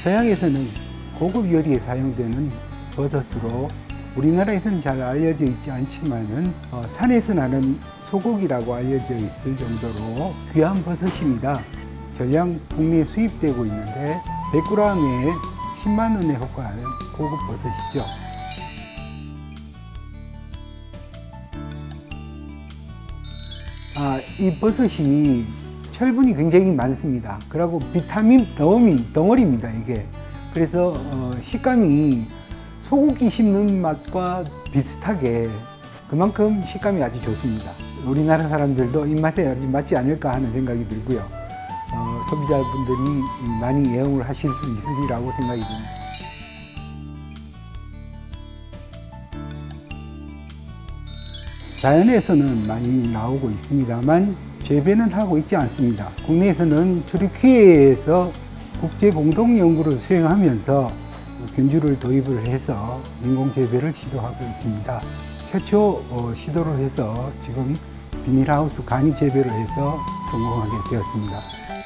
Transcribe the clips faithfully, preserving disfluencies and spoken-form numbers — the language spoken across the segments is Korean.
서양에서는 고급 요리에 사용되는 버섯으로 우리나라에서는 잘 알려져 있지 않지만은 어, 산에서 나는 소고기라고 알려져 있을 정도로 귀한 버섯입니다. 전량 국내에 수입되고 있는데 백 그램에 십만 원에 호가하는 고급 버섯이죠. 아, 이 버섯이 철분이 굉장히 많습니다. 그리고 비타민 덩어리, 덩어리입니다, 이게. 그래서 어, 식감이 소고기 씹는 맛과 비슷하게 그만큼 식감이 아주 좋습니다. 우리나라 사람들도 입맛에 아주 맞지 않을까 하는 생각이 들고요. 어, 소비자분들이 많이 애용을 하실 수 있으리라고 생각이 듭니다. 자연에서는 많이 나오고 있습니다만 재배는 하고 있지 않습니다. 국내에서는 튀르키예에서 국제 공동 연구를 수행하면서 균주를 도입을 해서 인공 재배를 시도하고 있습니다. 최초 어, 시도를 해서 지금 비닐하우스 간이 재배를 해서 성공하게 되었습니다.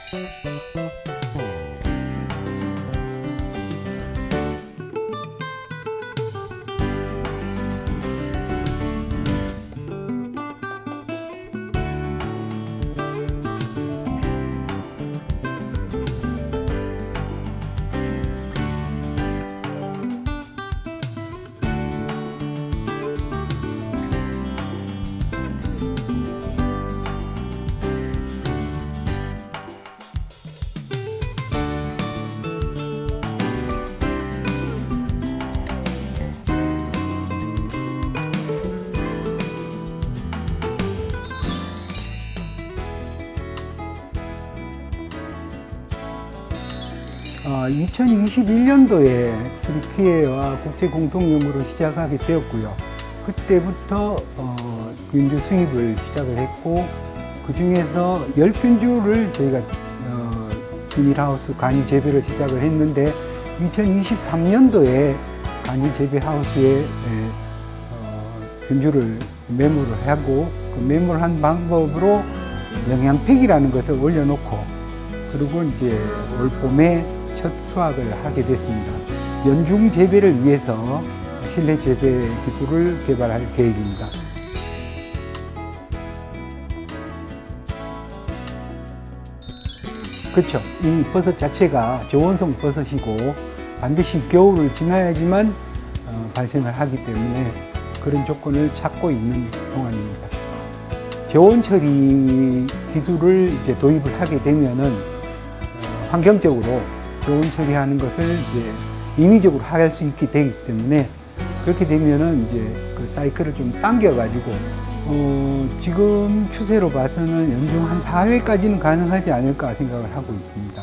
어, 이천이십일 년도에 튀르키예와 국제 공동 연구를 시작하게 되었고요. 그때부터 어, 균주 수입을 시작을 했고, 그 중에서 열 균주를 저희가 어, 비닐하우스 간이 재배를 시작을 했는데, 이천이십삼 년도에 간이 재배 하우스에 어, 균주를 매몰을 하고, 그 매몰한 방법으로 영양팩이라는 것을 올려놓고, 그리고 이제 올 봄에 첫 수확을 하게 됐습니다. 연중 재배를 위해서 실내 재배 기술을 개발할 계획입니다. 그렇죠. 이 버섯 자체가 저온성 버섯이고 반드시 겨울을 지나야지만 어, 발생을 하기 때문에 그런 조건을 찾고 있는 동안입니다. 저온 처리 기술을 이제 도입을 하게 되면은 어, 환경적으로 저온 처리하는 것을 이제 인위적으로 할 수 있게 되기 때문에, 그렇게 되면은 이제 그 사이클을 좀 당겨가지고 어, 지금 추세로 봐서는 연중 한 사 회까지는 가능하지 않을까 생각을 하고 있습니다.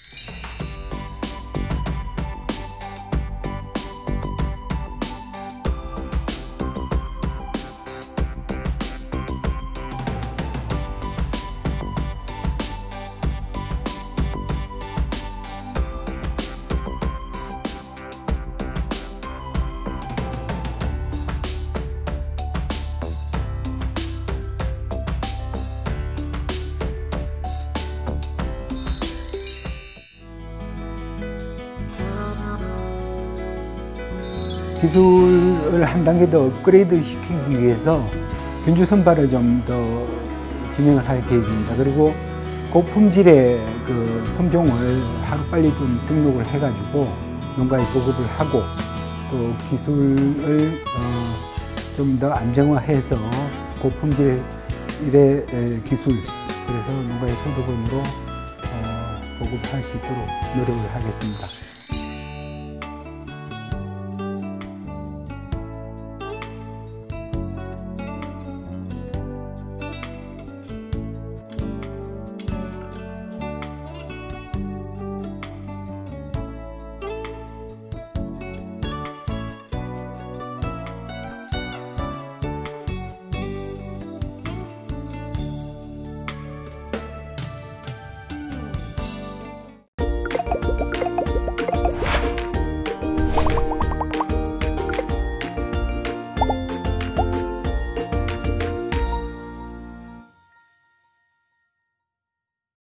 기술을 한 단계 더 업그레이드 시키기 위해서 균주 선발을 좀 더 진행을 할 계획입니다. 그리고 고품질의 그 품종을 하루빨리 좀 등록을 해가지고 농가에 보급을 하고, 또 기술을 어 좀 더 안정화해서 고품질의 기술, 그래서 농가의 소득원으로 어 보급할 수 있도록 노력을 하겠습니다.